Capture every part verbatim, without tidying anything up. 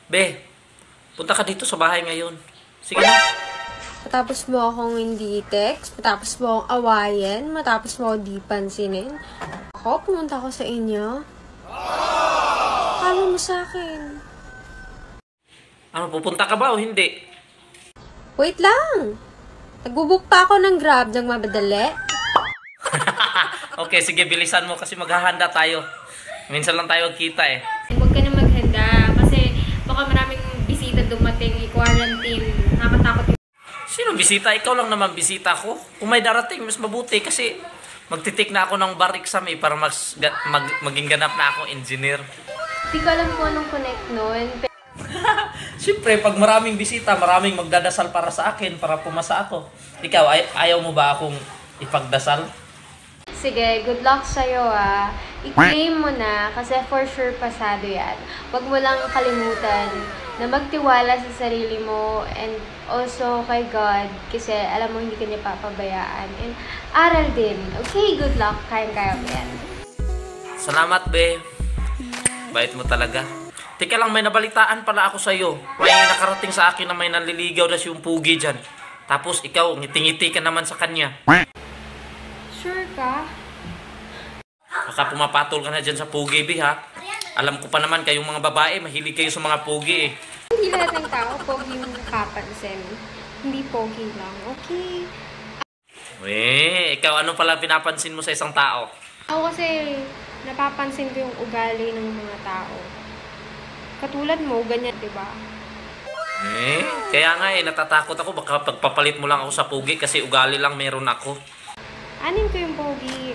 Be, punta ka dito sa bahay ngayon. Sige na. Matapos mo akong hindi text, matapos mo akong awayin, matapos mo akong di pansinin. Ako, pumunta ko sa inyo. Kala mo sa akin. Ano, pupunta ka ba o hindi? Wait lang! Nagbubuk pa ako ng Grab ng mabadali. Okay, sige, bilisan mo kasi maghahanda tayo. Minsan lang tayo magkita eh. Huwag ka na maghanda kasi baka maraming bisita dumating, i-quarantine. Nakatakot yung... Sino bisita? Ikaw lang naman bisita ko. Kung may darating, mas mabuti kasi magtitik na ako ng bar exam eh para mas, mag, maging ganap na ako engineer. Hindi ko alam kung anong connect nun. Siyempre, pag maraming bisita, maraming magdadasal para sa akin, para pumasa ako. Ikaw, ay ayaw mo ba akong ipagdasal? Sige, good luck sa'yo ah. I-claim mo na kasi for sure pasado yan. Huwag mo lang kalimutan na magtiwala sa sarili mo and also kay God kasi alam mo hindi ka niya papabayaan. And aral din. Okay, good luck. Kayang-kaya mo yan. Salamat, be. Bait mo talaga. Teka lang, may nabalitaan pala ako sa'yo. May nakarating sa akin na may nanliligaw na siyang pugi dyan. Tapos ikaw, ngiti-ngiti ka naman sa kanya. Sure ka? Baka pumapatol ka na dyan sa pugi, be, ha? Alam ko pa naman, kayong mga babae, mahilig kayo sa mga pugi, eh. Hindi lahat ng tao pogi yung kapansin. Hindi pogi lang, okay? Eh, ikaw ano pala pinapansin mo sa isang tao? Ako kasi napapansin ko yung ugali ng mga tao. Katulad mo, ganyan, di ba? Eh, kaya nga eh, natatakot ako. Baka pagpapalit mo lang ako sa pugi kasi ugali lang meron ako. Anin ko yung pogi.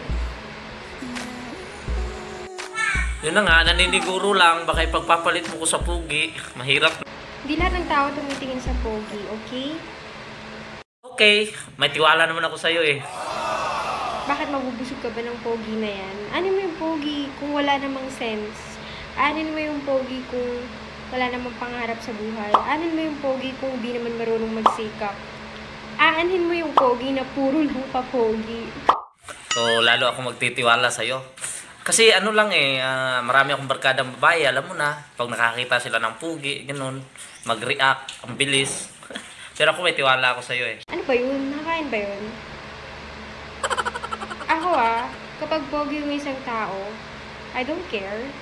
Yun na nga, naniniguro lang. Baka ipagpapalit mo ko sa pugi. Mahirap. Hindi lahat ng tao tumitingin sa pogi, okay? Okay, may tiwala naman ako sa'yo eh. Bakit mabubusog ka ba ng pogi na yan? Anin mo yung pogi kung wala namang sense? Anin mo yung pogi kung wala namang pangarap sa buhay? Anin mo yung pogi kung di naman marunong magsikap? Aanhin mo yung pogi na puro lupa pogi. So, lalo ako magtitiwala sa'yo. Kasi ano lang eh, uh, marami akong barkadang babae, alam mo na, pag nakakita sila ng pugi, ganun, mag-react, ang bilis. Pero ako may tiwala ako sa'yo eh. Ano ba yun? Nakakain ba yun? Ako ah, kapag pogi yung isang tao, I don't care.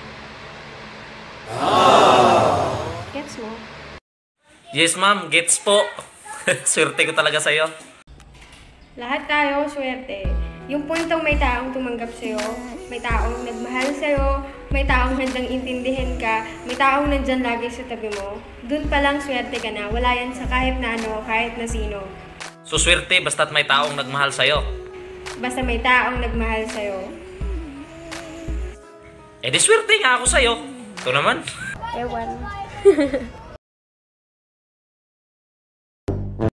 Gets mo? Yes ma'am, gets po. Swerte ko talaga sa'yo. Lahat tayo, swerte. Yung puntong may taong tumanggap sa'yo, may taong nagmahal sa'yo, may taong handang intindihin ka, may taong nandyan lagi sa tabi mo, dun pa lang swerte ka na. Wala yan sa kahit na ano, kahit na sino. So swerte basta't may taong nagmahal sa'yo. Basta may taong nagmahal sa'yo. Eh di swerte nga ako sa'yo. Ito naman. Ewan.